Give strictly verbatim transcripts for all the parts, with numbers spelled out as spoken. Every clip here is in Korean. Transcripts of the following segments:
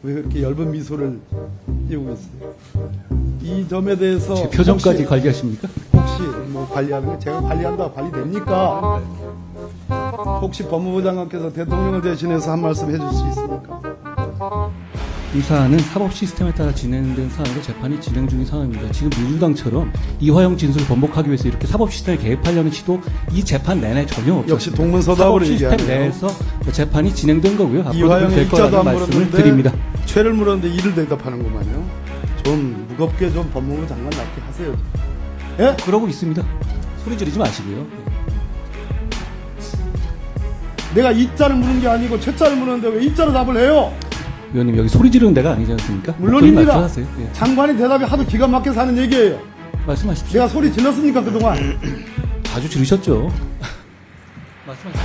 왜 그렇게 엷은 미소를 띄우고 있어요? 이 점에 대해서 제 표정까지 혹시, 관리하십니까? 혹시 뭐 관리하는 게 제가 관리한다 관리됩니까? 혹시 법무부 장관께서 대통령을 대신해서 한 말씀 해줄 수 있습니까? 이 사안은 사법 시스템에 따라 진행된 사안으로 재판이 진행 중인 상황입니다. 지금 민주당처럼 이화영 진술을 번복하기 위해서 이렇게 사법 시스템에 개입하려는 시도 이 재판 내내 전혀 없었습니다. 역시 동문서답으로 사법 시스템 얘기하네요. 내에서 재판이 진행된 거고요. 앞으로도 이화영의 될 입자도 거라는 안 말씀을 물었는데 드립니다. 죄를 물었는데 이를 대답하는구만요. 좀 무겁게 좀 법무부 장관답게 하세요. 예? 그러고 있습니다. 소리 지르지 마시고요. 내가 이자를 물은 게 아니고 최자를 물었는데 왜 이자로 답을 해요? 의원님 여기 소리 지르는 데가 아니지 않습니까? 물론입니다. 하세요. 예. 장관이 대답이 하도 기가 막혀서 하는 얘기예요. 말씀하십시오. 내가 소리 질렀습니까 그동안? 자주 지르셨죠. 말씀하십시오.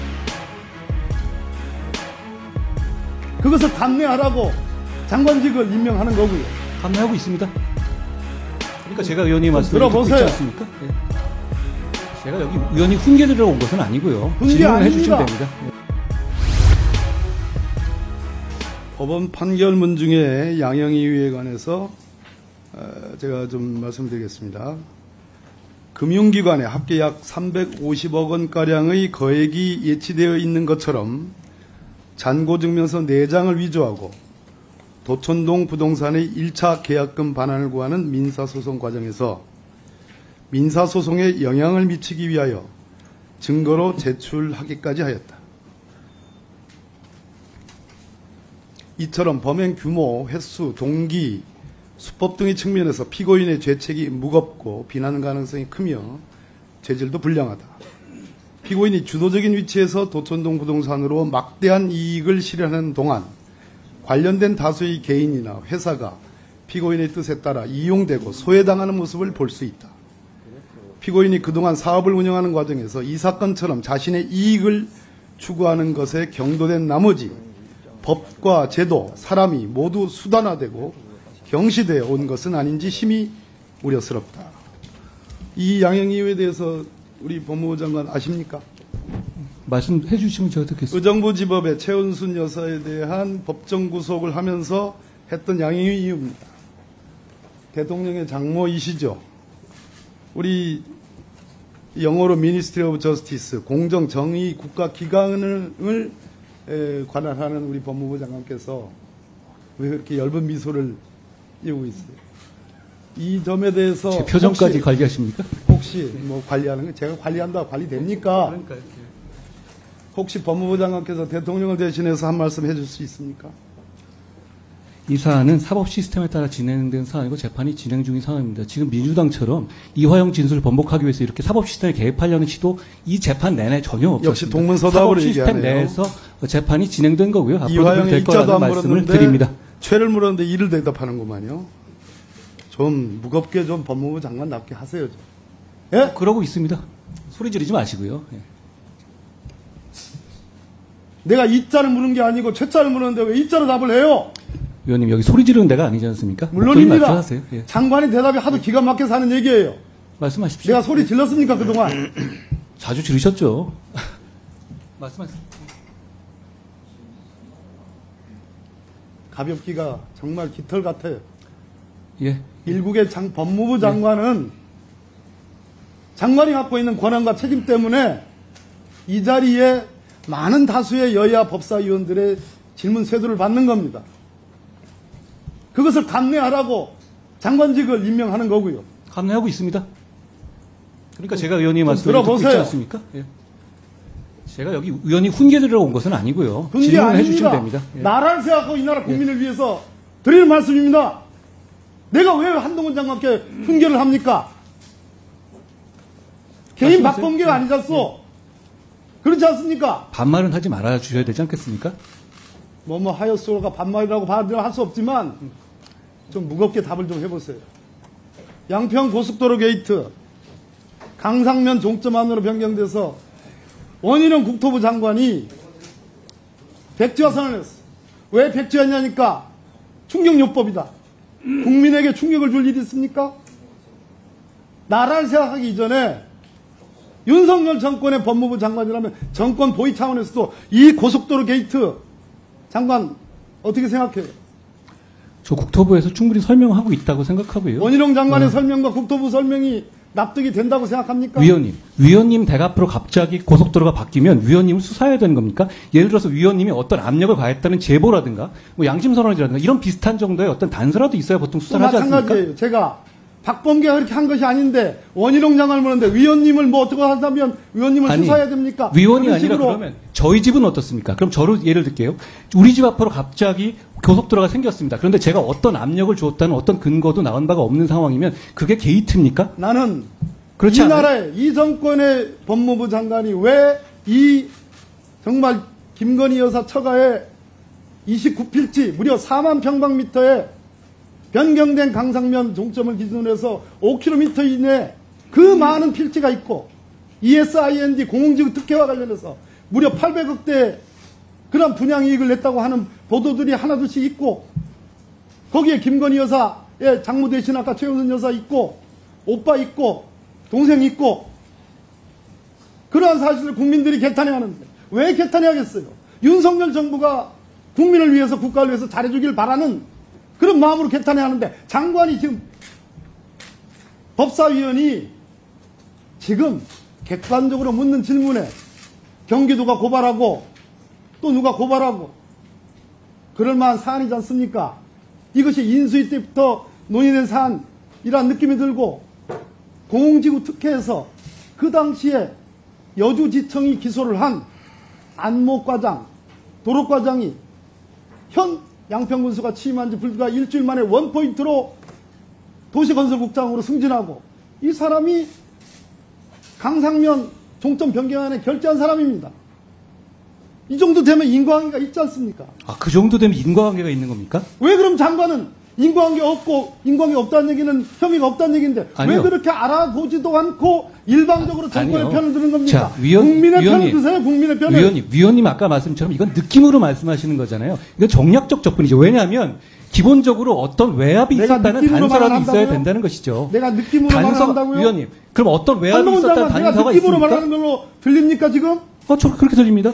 그것을 감내하라고 장관직을 임명하는 거고요. 감내하고 있습니다. 그러니까 제가 의원님 말씀을 듣고 있지 들어보세요. 않습니까? 예. 제가 여기 의원이 훈계 들으러 온 것은 아니고요. 훈계 질문을 해주시면 아닙니다. 됩니다. 예. 법원 판결문 중에 양형이유에 관해서 제가 좀 말씀드리겠습니다. 금융기관에 합계 약 삼백오십억 원가량의 거액이 예치되어 있는 것처럼 잔고증명서 네 장을 위조하고 도천동 부동산의 일 차 계약금 반환을 구하는 민사소송 과정에서 민사소송에 영향을 미치기 위하여 증거로 제출하기까지 하였다. 이처럼 범행 규모, 횟수, 동기, 수법 등의 측면에서 피고인의 죄책이 무겁고 비난 가능성이 크며 죄질도 불량하다. 피고인이 주도적인 위치에서 도천동 부동산으로 막대한 이익을 실현하는 동안 관련된 다수의 개인이나 회사가 피고인의 뜻에 따라 이용되고 소외당하는 모습을 볼 수 있다. 피고인이 그동안 사업을 운영하는 과정에서 이 사건처럼 자신의 이익을 추구하는 것에 경도된 나머지 법과 제도, 사람이 모두 수단화되고 경시되어 온 것은 아닌지 심히 우려스럽다. 이 양형이유에 대해서 우리 법무부 장관 아십니까? 말씀해 주시면 제가 듣겠습니다. 의정부지법의 최은순 여사에 대한 법정 구속을 하면서 했던 양형이유입니다. 대통령의 장모이시죠. 우리 영어로 Ministry of Justice, 공정, 정의, 국가기관을 관할하는 우리 법무부 장관께서 왜 그렇게 엷은 미소를 띄우고 있어요? 이 점에 대해서 제 표정까지 혹시, 관리하십니까? 혹시 뭐 관리하는 게 제가 관리한다 관리됩니까? 그러니까요. 혹시 법무부 장관께서 대통령을 대신해서 한 말씀 해줄 수 있습니까? 이 사안은 사법 시스템에 따라 진행된 사안이고 재판이 진행 중인 상황입니다. 지금 민주당처럼 이화영 진술을 번복하기 위해서 이렇게 사법 시스템에 개입하려는 시도 이 재판 내내 전혀 없었습니다. 역시 동문서답으로 사법 시스템 얘기하네요. 내에서 재판이 진행된 거고요. 앞으로도 이화영의 될 입자도 거라는 안 말씀을 물었는데 드립니다. 죄를 물었는데 이를 대답하는구만요. 좀 무겁게 좀 법무부 장관답게 하세요. 좀. 예? 그러고 있습니다. 소리 지르지 마시고요. 예. 내가 이자를 물은 게 아니고 최자를 물었는데 왜 이자로 답을 해요? 의원님 여기 소리 지르는 데가 아니지 않습니까? 물론입니다. 하세요. 예. 장관이 대답이 하도 기가 막혀서 하는 얘기예요. 말씀하십시오. 내가 소리 질렀습니까 그동안? 자주 지르셨죠. 말씀하세요. 가볍기가 정말 깃털 같아요. 예. 일국의 장, 법무부 장관은 장관이 갖고 있는 권한과 책임 때문에 이 자리에 많은 다수의 여야 법사위원들의 질문 세도를 받는 겁니다. 그것을 감내하라고 장관직을 임명하는 거고요. 감내하고 있습니다. 그러니까 제가 의원님 말씀을 듣고 있지 들어보세요. 않습니까? 예. 제가 여기 의원이 훈계 들으러 온 것은 아니고요. 그게 질문을 해주시면 아닙니다. 됩니다. 예. 나라를 생각하고 이 나라 국민을 위해서 드리는 말씀입니다. 내가 왜 한동훈 장관께 훈계를 합니까? 개인 말씀하세요. 박범계가 아니잖소. 그렇지 않습니까? 반말은 하지 말아 주셔야 되지 않겠습니까? 뭐뭐 하였소가 반말이라고 반대를 할 수 없지만 좀 무겁게 답을 좀 해보세요. 양평 고속도로 게이트 강상면 종점 안으로 변경돼서 원인은 국토부 장관이 백지화 선언했어. 왜 백지화했냐니까 충격요법이다. 국민에게 충격을 줄 일이 있습니까? 나라를 생각하기 이전에 윤석열 정권의 법무부 장관이라면 정권 보위 차원에서도 이 고속도로 게이트 장관 어떻게 생각해요? 저 국토부에서 충분히 설명하고 있다고 생각하고요. 원희룡 장관의 어. 설명과 국토부 설명이 납득이 된다고 생각합니까? 위원님, 위원님 댁 앞으로 갑자기 고속도로가 바뀌면 위원님을 수사해야 되는 겁니까? 예를 들어서 위원님이 어떤 압력을 가했다는 제보라든가, 뭐 양심선언이라든가 이런 비슷한 정도의 어떤 단서라도 있어야 보통 또 수사를 하지 않습니까? 마찬가지예요. 제가 박범계가 그렇게 한 것이 아닌데 원희룡 장관을 물었는데 위원님을 뭐 어떻게 한다면 위원님을 아니, 수사해야 됩니까? 위원이 그런 아니라 식으로 그러면 저희 집은 어떻습니까? 그럼 저를 예를 들게요. 우리 집 앞으로 갑자기 고속도로가 생겼습니다. 그런데 제가 어떤 압력을 주었다는 어떤 근거도 나온 바가 없는 상황이면 그게 게이트입니까? 나는 그렇지 이 않아요? 나라의 이 정권의 법무부 장관이 왜 이 정말 김건희 여사 처가에 이십구 필지 무려 사만 평방미터에 변경된 강상면 종점을 기준으로 해서 오 킬로미터 이내 그 많은 필지가 있고 이에스아이엔디 공공지구 특혜와 관련해서 무려 팔백억 대 그런 분양이익을 냈다고 하는 보도들이 하나둘씩 있고 거기에 김건희 여사의 장모 대신 아까 최은순 여사 있고 오빠 있고 동생 있고 그러한 사실을 국민들이 개탄해 하는데 왜 개탄해 하겠어요? 윤석열 정부가 국민을 위해서 국가를 위해서 잘해주길 바라는 그런 마음으로 개탄해 하는데 장관이 지금 법사위원이 지금 객관적으로 묻는 질문에 경기도가 고발하고 또 누가 고발하고 그럴 만한 사안이지 않습니까? 이것이 인수위 때부터 논의된 사안이라는 느낌이 들고 공공지구 특혜에서 그 당시에 여주지청이 기소를 한 안목과장, 도로과장이 현 양평군수가 취임한 지 불과 일주일 만에 원포인트로 도시건설국장으로 승진하고 이 사람이 강상면 종점 변경안에 결재한 사람입니다. 이 정도 되면 인과관계가 있지 않습니까? 아, 그 정도 되면 인과관계가 있는 겁니까? 왜 그럼 장관은 인과관계 없고 인과관계 없다는 얘기는 혐의가 없다는 얘기인데 아니요. 왜 그렇게 알아보지도 않고 일방적으로 정권의 아니요. 편을 드는 겁니까? 자, 위원- 국민의 위원님, 편을 드세요. 국민의 편을. 위원님, 위원님 아까 말씀처럼 이건 느낌으로 말씀하시는 거잖아요. 이건 정략적 접근이죠. 왜냐하면 기본적으로 어떤 외압이 내가 있었다는 느낌으로 단서라도 있어야 말한다고요? 된다는 것이죠. 내가 느낌으로 말한다고요? 위원님, 그럼 어떤 외압이 한동훈 있었다는 장관 내가 단서가 느낌으로 있습니까? 말하는 걸로 들립니까 지금? 어, 저 그렇게 들립니다.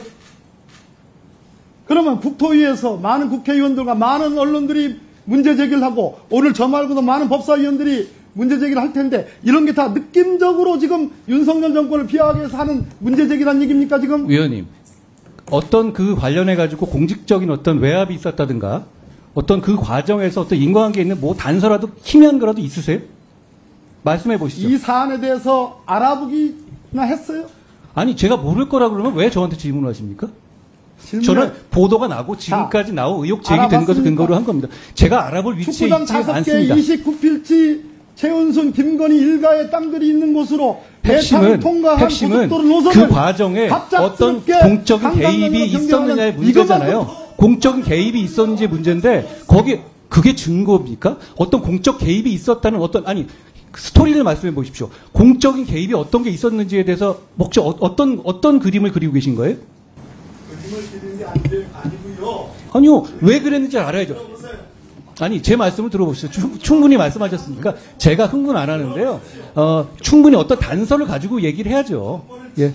그러면 국토위에서 많은 국회의원들과 많은 언론들이 문제 제기를 하고 오늘 저 말고도 많은 법사위원들이 문제 제기를 할 텐데 이런 게 다 느낌적으로 지금 윤석열 정권을 비하하기 위해서 하는 문제 제기란 얘기입니까 지금? 위원님, 어떤 그 관련해 가지고 공직적인 어떤 외압이 있었다든가 어떤 그 과정에서 어떤 인과관계 있는 뭐 단서라도 희미한 거라도 있으세요? 말씀해 보시죠. 이 사안에 대해서 알아보기나 했어요? 아니 제가 모를 거라 그러면 왜 저한테 질문을 하십니까? 질문을 저는 보도가 나고 지금까지 나온 의혹 제기된 것을 알아봤습니까? 근거로 한 겁니다. 제가 알아볼 위치에 축구장 있지 다섯 개 않습니다. 이십구 필지 최은순 김건희 일가의 땅들이 있는 곳으로 핵심은, 대탕을 통과한 핵심은 고속도로 노선을 그 과정에 어떤 갑작스럽게 공적인 강강면으로 개입이 변경하는 있었느냐의 이것만 문제잖아요. 놓고 공적인 개입이 있었는지 문제인데 거기 그게 증거입니까? 어떤 공적 개입이 있었다는 어떤 아니 스토리를 말씀해 보십시오. 공적인 개입이 어떤 게 있었는지에 대해서 목적 어, 어떤 어떤 그림을 그리고 계신 거예요? 그림을 그리는 게 아니- 아니고요. 아니요. 왜 그랬는지 알아야죠. 아니, 제 말씀을 들어보시죠. 충- 충분히 말씀하셨으니까 제가 흥분 안 하는데요. 어, 충분히 어떤 단서를 가지고 얘기를 해야죠. 예.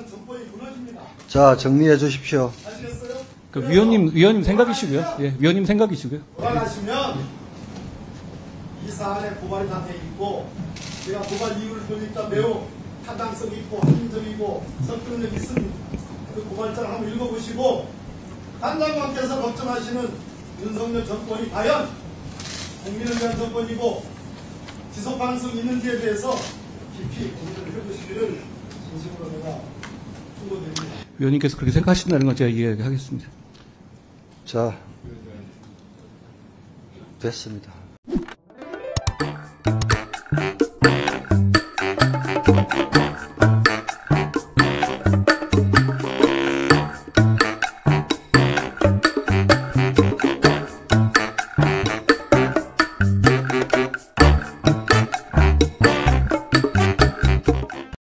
자, 정리해 주십시오. 그 위원님, 위원님 생각이시고요. 예, 위원님 생각이시고요. 돌아가시면 이 사안에 고발이 다 돼 있고 제가 고발 이유를 보니까 매우 타당성 있고 합리적이고 설득력 있은 그 고발장을 한번 읽어보시고 단장관께서 걱정하시는 윤석열 정권이 과연 국민을 위한 정권이고 지속 가능성이 있는지에 대해서 깊이 고민을 해보시기를 진심으로 내가 충고드립니다. 위원님께서 그렇게 생각하신다는 건 제가 이해하겠습니다. 자, 됐습니다.